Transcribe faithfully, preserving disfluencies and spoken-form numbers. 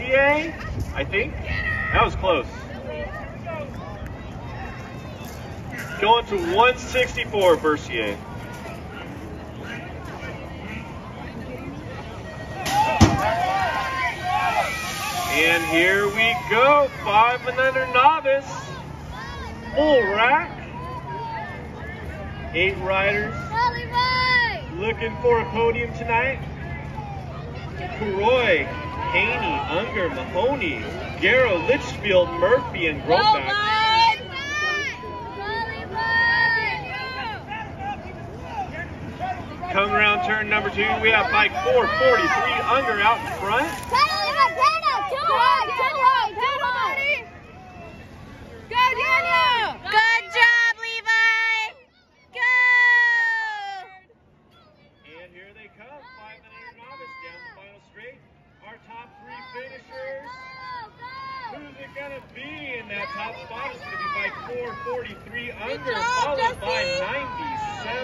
Bercier, I think. That was close. Going to one sixty-four, Bercier. And here we go, five and under novice, full rack, eight riders, looking for a podium tonight. Kuroy, Haney, Unger, Mahoney, Garrow, Litchfield, Murphy, and Grobak. Coming around turn number two, we have bike four forty-three, Unger out in front. Good job, Levi! Go! And here they come, five and under novice down the final straight. Our top three finishers. Who's it gonna be in that top spot? It's gonna be bike four forty-three, Unger, followed by ninety-seven.